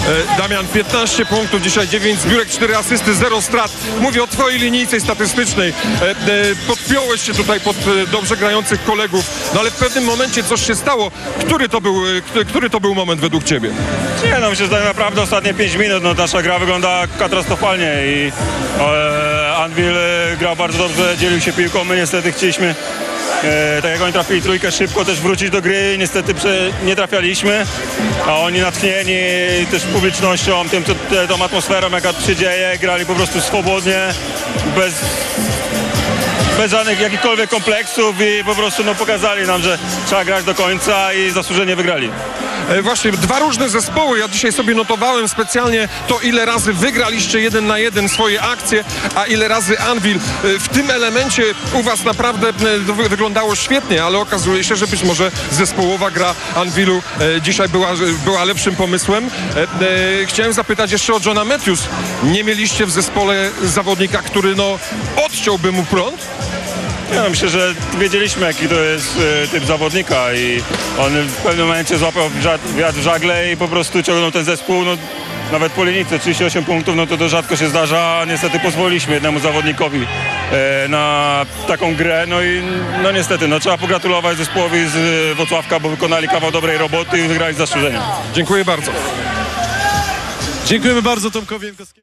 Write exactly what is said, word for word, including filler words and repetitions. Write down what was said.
Damian, piętnaście punktów, dzisiaj dziewięć zbiórek, cztery asysty, zero strat. Mówię o twojej linijce statystycznej. Podpiąłeś się tutaj pod dobrze grających kolegów, no ale w pewnym momencie coś się stało. Który to był, który to był moment według ciebie? Nie, no myślę, że tak naprawdę ostatnie pięć minut, no nasza gra wygląda katastrofalnie i e, Anvil grał bardzo dobrze, dzielił się piłką, my niestety chcieliśmy, e, tak jak oni trafili trójkę, szybko też wrócić do gry, niestety prze, nie trafialiśmy, a oni natchnieni też publicznością, tym, co, tą atmosferą, jaka się dzieje, grali po prostu swobodnie, bez... bez żadnych jakichkolwiek kompleksów i po prostu no, pokazali nam, że trzeba grać do końca i zasłużenie wygrali. E, właśnie, dwa różne zespoły. Ja dzisiaj sobie notowałem specjalnie to, ile razy wygraliście jeden na jeden swoje akcje, a ile razy Anvil. E, w tym elemencie u was naprawdę e, wyglądało świetnie, ale okazuje się, że być może zespołowa gra Anvilu e, dzisiaj była, była lepszym pomysłem. E, e, chciałem zapytać jeszcze o Johna Matthews. Nie mieliście w zespole zawodnika, który no odciąłby mu prąd? Ja myślę, że wiedzieliśmy, jaki to jest y, typ zawodnika i on w pewnym momencie złapał wiatr w żagle i po prostu ciągnął ten zespół, no, nawet po linijce trzydzieści osiem punktów, no to, to rzadko się zdarza, niestety pozwoliliśmy jednemu zawodnikowi y, na taką grę, no i no niestety, no trzeba pogratulować zespołowi z y, Włocławka, bo wykonali kawał dobrej roboty i wygrali z zasłużeniem. Dziękuję bardzo. Dziękujemy bardzo Tomkowi Jankowskiemu.